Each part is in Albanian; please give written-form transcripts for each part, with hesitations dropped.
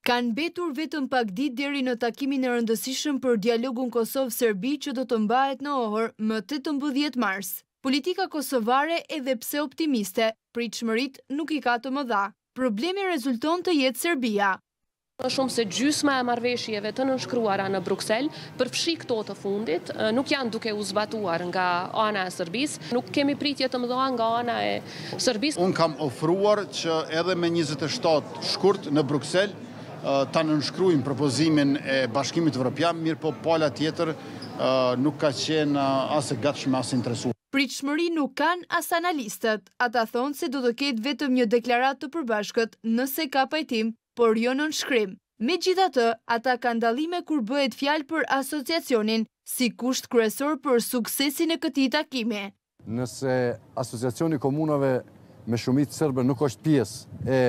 Kanë mbetur vetëm pak ditë deri në takimin e rëndësishëm për dialogun Kosovë-Serbi që do të mbahet në Ohër më 18 mars. Politika kosovare, edhe pse optimiste, pritshmëritë nuk i ka të mëdha. Problemi rezulton të jetë Serbia. Më shumë se gjysma e marrëveshjeve të nënshkruara në Bruksel, përfshi këto të fundit, nuk janë duke u zbatuar nga ana e Serbisë. Nuk kemi pritje të mëdha nga ana e Serbisë. Unë kam ofruar që edhe me 27 shkurt në Bruksel ta nënshkruajmë propozimin e Bashkimit Evropian, mirë po pala tjetër nuk ka qenë as e gatshme as interesuar. Pritshmëri nuk kanë as analistët. Ata thonë se do të ketë vetëm një deklaratë të përbashkët nëse ka pajtim, por jo nënshkrim. Megjithatë, ata kanë dallime kur bëhet fjalë për asociacionin si kusht kryesor për suksesin e këtij takimi. Nëse Asociacioni i Komunave me Shumicë Serbe nuk është pjesë e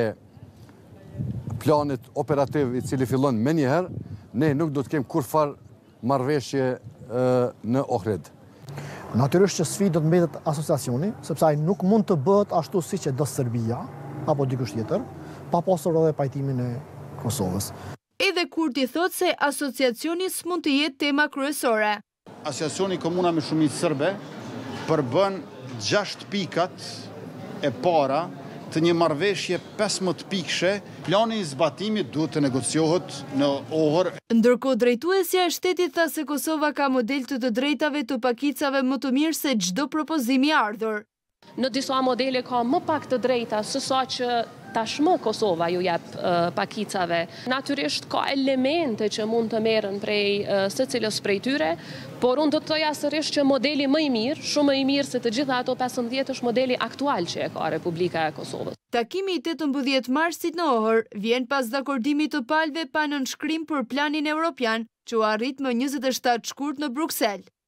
planit operativ i cili fillon menjëherë, ne nuk do të kemë kurrfarë marrëveshje në Ohrid. Natyrisht që sfidë do të mbetet asociacioni, sepse ai nuk mund të bëhet ashtu siç e do Serbia apo dikush tjetër, pa pasur edhe pajtimin e Kosovës. Edhe Kurti thotë se asociacioni s'mund të jetë tema kryesore. Asociacioni Komuna me Shumicë Serbe përbën 6 pikat e para të një marrëveshje 15 pikëshe. Plani i zbatimit duhet të negociohet në Ohër. Ndërkohë, drejtuesja e shtetit tha se Kosova ka model të drejtave të pakicave më të mirë se çdo propozim i ardhur. Në disa modele ka më pak të drejta se sa që tashmë Kosova ju jep pakicave. Natyrisht ka elemente që mund të merren prej secilës prej tyre, por unë do të thoja sërish që modeli më i mirë, shumë më i mirë se të gjitha ato 15 është modeli aktual që e ka Republika e Kosovës. Takimi i 18 marsit në Ohër vjen pas dakordimit të palëve pa nënshkrim për planin evropian që u arrit më 27 shkurt në Bruksel.